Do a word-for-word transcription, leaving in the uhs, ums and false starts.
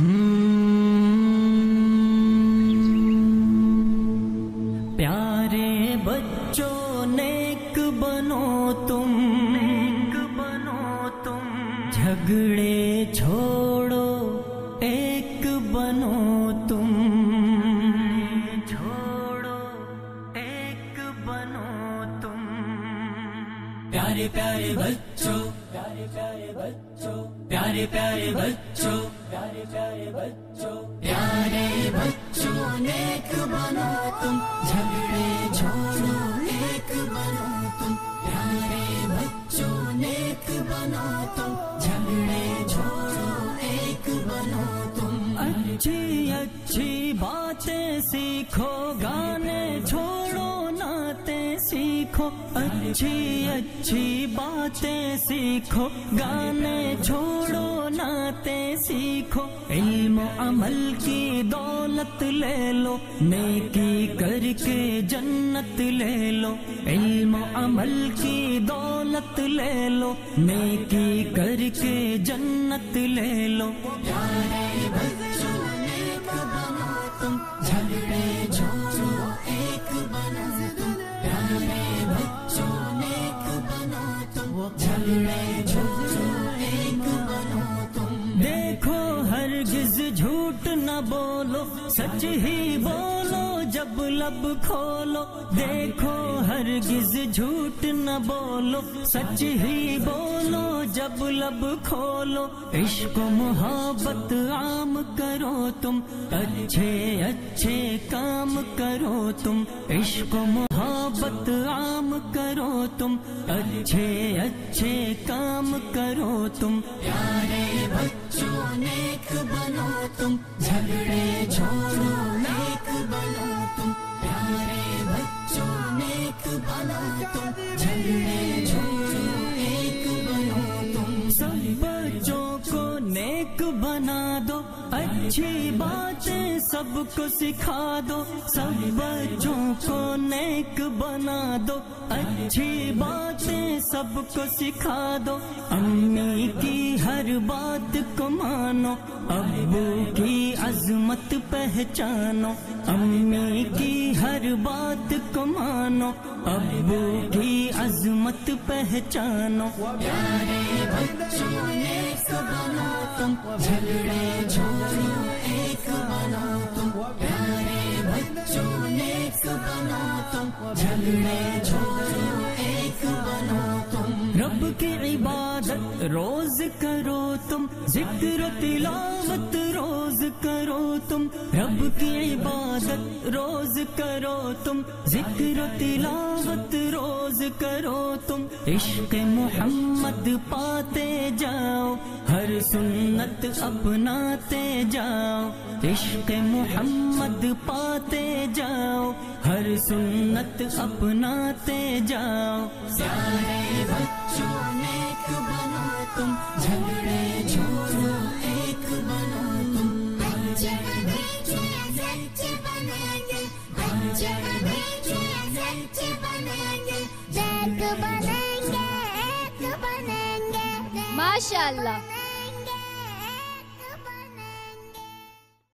پیارے بچوں نیک بنو تم، نیک بنو تم، جھگڑے چھوڑو ایک بنو تم، چھوڑو ایک بنو تم۔ پیارے پیارے بچوں، پیارے پیارے بچوں، پیارے پیارے بچوں، پیارے پیارے بچوں، پیارے بچوں نیک بنو تم، جھگڑے چھوڑو ایک بنو تم، پیارے بچوں نیک بنو تم، جھگڑے چھوڑو ایک بنو تم۔ اچھی اچھی باتیں سیکھو، گانے چھوڑو نعتیں سیکھو، اچھی اچھی باتیں سیکھو، گانے چھوڑو نعتیں سیکھو، علم و عمل کی دولت لے لو، نیکی کر کے جنت لے لو، علم و عمل کی دولت لے لو، نیکی کر کے جنت لے لو۔ پیارے بچوں نیک بنو تم، جھگڑے چھوڑو ایک بنو تم، پیارے بچوں نیک بنو تم، جھگڑے چھوڑو ایک بنو تم۔ دیکھو ہرگز جھوٹ نہ بولو، سچ ہی بولو جب لب کھولو، دیکھو ہرگز جھوٹ نہ بولو، سچ ہی بولو جب لب کھولو، عشق و محبت عام کرو تم، اچھے اچھے کام کرو تم، عشق و محبت عام کرو تم، اچھے اچھے کام کرو تم۔ پیارے بچوں نیک بنو تم، جھگڑے چھوڑو نیک بنو تم، پیارے بچوں نیک بنو تم، جھگڑے چھوڑو ایک بنو تم۔ سب بچوں کو نیک بنا دو، اچھی باتیں سب کو سکھا دو، سب بچوں کو نیک بنا دو، اچھی باتیں سب کو سکھا دو، امی کی ہر بات کو مانو، ابو کی عظمت پہچانو، امی کی ہر بات کو مانو، ابو کی عظمت پہچانو۔ پیارے بچوں نیک بنو تم، جھگڑے چھوڑو ایک بنو تم، پیارے بچوں نیک بنو تم، جھگڑے چھوڑو ایک بنو تم۔ رب کی عبادت روز کرو تم، ذکر و تلاوت روز کرو تم، رب کی عبادت روز کرو تم، ذکر و تلاوت روز کرو تم، عشق محمد پاتے جاؤ، ہر سنت اپناتے جاؤ، عشق محمد پاتے جاؤ، ہر سنت اپناتے جاؤ۔ پیارے بچوں نیک بنو تم، جھگڑے چھوڑو ایک بنو تم، بچے بچے سچ بنیں گے، بچے بچے سچ بنیں گے، نیک بنیں گے، ایک بنیں گے۔ ماشاء اللہ۔